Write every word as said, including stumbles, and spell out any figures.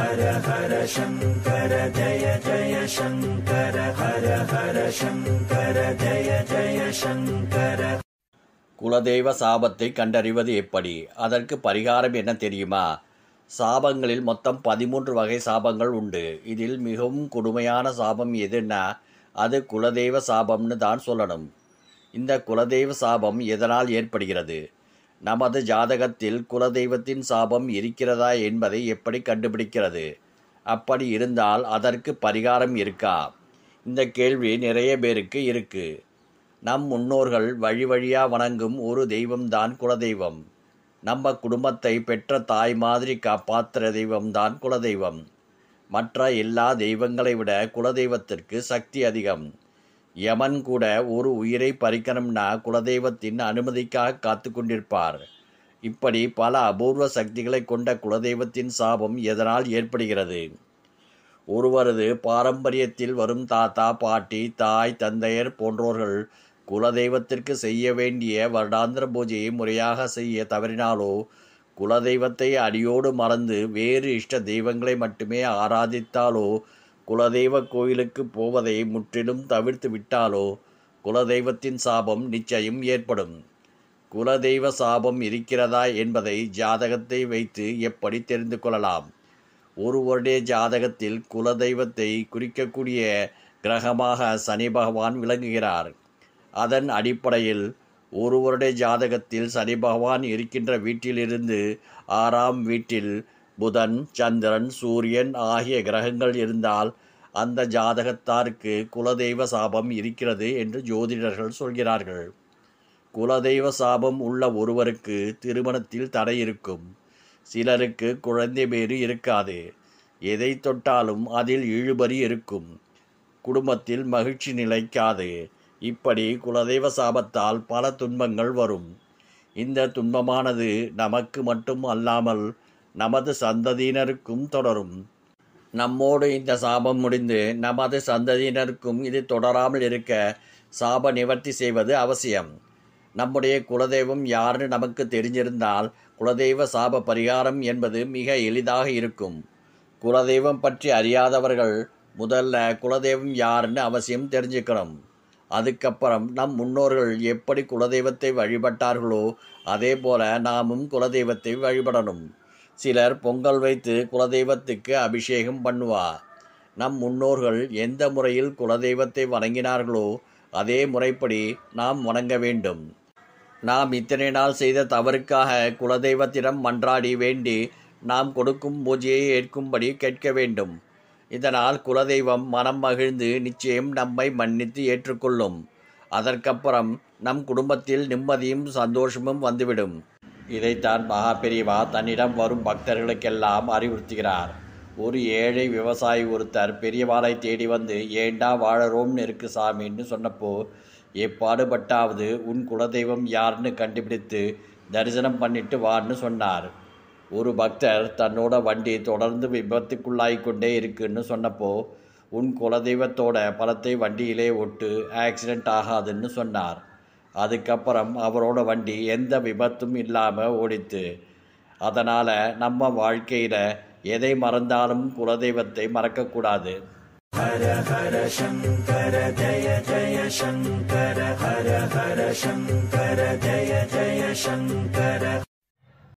ஹர ஹர சங்கர ஜய ஜய சங்கர ஹர ஹர சங்கர ஜய ஜய சங்கர. குலதெய்வ சாபத்தை கண்டறிவது எப்படி? அதற்கு பரிகாரம் என்ன தெரியுமா? சாபங்களில் மொத்தம் பதிமூன்று வகை சாபங்கள் உண்டு. இதில் மிகவும் கொடுமையான சாபம் எதுன்னா அது குலதெய்வ சாபம்னு தான் சொல்லணும். இந்த குலதெய்வ சாபம் எதனால் ஏற்படுகிறது? நமது ஜாதகத்தில் குலதெய்வத்தின் சாபம் இருக்கிறதா என்பதை எப்படி கண்டுபிடிக்கிறது? அப்படி இருந்தால் அதற்கு பரிகாரம் இருக்கா? இந்த கேள்வி நிறைய பேருக்கு இருக்கு. நம் முன்னோர்கள் வழி வழியாக வணங்கும் ஒரு தெய்வம்தான் குலதெய்வம். நம்ம குடும்பத்தை பெற்ற தாய் மாதிரி காப்பாற்றுற தெய்வம்தான் குலதெய்வம். மற்ற எல்லா தெய்வங்களை விட குலதெய்வத்திற்கு சக்தி அதிகம். யமன் கூட ஒரு உயிரை பறிக்கணும்னா குலதெய்வத்தின் அனுமதிக்காக காத்து கொண்டிருப்பார். இப்படி பல அபூர்வ சக்திகளை கொண்ட குலதெய்வத்தின் சாபம் எதனால் ஏற்படுகிறது? ஒருவரது பாரம்பரியத்தில் வரும் தாத்தா, பாட்டி, தாய், தந்தையர் போன்றோர்கள் குலதெய்வத்திற்கு செய்ய வேண்டிய வருடாந்திர பூஜையை முறையாக செய்ய தவறினாலோ, குலதெய்வத்தை அடியோடு மறந்து வேறு இஷ்ட தெய்வங்களை மட்டுமே ஆராதித்தாலோ, குலதெய்வ கோயிலுக்கு போவதை முற்றிலும் தவிர்த்து விட்டாலோ குலதெய்வத்தின் சாபம் நிச்சயம் ஏற்படும். குலதெய்வ சாபம் இருக்கிறதா என்பதை ஜாதகத்தை வைத்து எப்படி தெரிந்து கொள்ளலாம்? ஒருவருடைய ஜாதகத்தில் குலதெய்வத்தை குறிக்கக்கூடிய கிரகமாக சனி பகவான் விளங்குகிறார். அதன் அடிப்படையில் ஒருவருடைய ஜாதகத்தில் சனி பகவான் இருக்கின்ற வீட்டிலிருந்து ஆறாம் வீட்டில் புதன், சந்திரன், சூரியன் ஆகிய கிரகங்கள் இருந்தால் அந்த ஜாதகத்தாருக்கு குலதெய்வ சாபம் இருக்கிறது என்று ஜோதிடர்கள் சொல்கிறார்கள். குலதெய்வ சாபம் உள்ள ஒருவருக்கு திருமணத்தில் தடை இருக்கும். சிலருக்கு குழந்தை பேறு இருக்காது. எதை தொட்டாலும் அதில் இழுபறி இருக்கும். குடும்பத்தில் மகிழ்ச்சி நிலைக்காது. இப்படி குலதெய்வ சாபத்தால் பல துன்பங்கள் வரும். இந்த துன்பமானது நமக்கு மட்டும் அல்லாமல் நமது சந்ததியினருக்கும் தொடரும். நம்மோடு இந்த சாபம் முடிந்து நமது சந்ததியினருக்கும் இது தொடராமல் இருக்க சாப நிவர்த்தி செய்வது அவசியம். நம்முடைய குலதெய்வம் யாருன்னு நமக்கு தெரிஞ்சிருந்தால் குலதெய்வ சாப பரிகாரம் என்பது மிக எளிதாக இருக்கும். குலதெய்வம் பற்றி அறியாதவர்கள் முதல்ல குலதெய்வம் யாருன்னு அவசியம் தெரிஞ்சுக்கணும். அதுக்கப்புறம் நம் முன்னோர்கள் எப்படி குலதெய்வத்தை வழிபட்டார்களோ அதே போல நாமும் குலதெய்வத்தை வழிபடணும். சிலர் பொங்கல் வைத்து குலதெய்வத்துக்கு அபிஷேகம் பண்ணுவார். நம் முன்னோர்கள் எந்த முறையில் குலதெய்வத்தை வணங்கினார்களோ அதே முறைப்படி நாம் வணங்க வேண்டும். நாம் இத்தனை நாள் செய்த தவறுக்காக குலதெய்வத்திடம் மன்றாடி வேண்டி நாம் கொடுக்கும் பூஜையை ஏற்கும்படி கேட்க வேண்டும். இதனால் குலதெய்வம் மனம் மகிழ்ந்து நிச்சயம் நம்மை மன்னித்து ஏற்றுக்கொள்ளும். அதற்கப்புறம் நம் குடும்பத்தில் நிம்மதியும் சந்தோஷமும் வந்துவிடும். இதைத்தான் மகா பெரியவா தன்னிடம் வரும் பக்தர்களுக்கெல்லாம் அறிவுறுத்துகிறார். ஒரு ஏழை விவசாயி ஒருத்தர் பெரியவாளை தேடி வந்து ஏண்டா வாழறோம்னு இருக்கு சாமின்னு சொன்னப்போ, எப்பாடுபட்டாவது உன் குலதெய்வம் யாருன்னு கண்டுபிடித்து தரிசனம் பண்ணிட்டு வான்னு சொன்னார். ஒரு பக்தர் தன்னோட வண்டி தொடர்ந்து விபத்துக்குள்ளாய்கொண்டே இருக்குன்னு சொன்னப்போ, உன் குலதெய்வத்தோட பலத்தை வண்டியிலே ஒட்டு ஆக்சிடெண்ட் ஆகாதுன்னு சொன்னார். அதுக்கப்புறம் அவரோட வண்டி எந்த விபத்தும் இல்லாமல் ஓடித்து. அதனால் நம்ம வாழ்க்கையில் எதை மறந்தாலும் குலதெய்வத்தை மறக்கக்கூடாது. ஹர ஹர சங்கர ஜய ஜய சங்கர ஹர ஹர சங்கர ஜய ஜய சங்கர.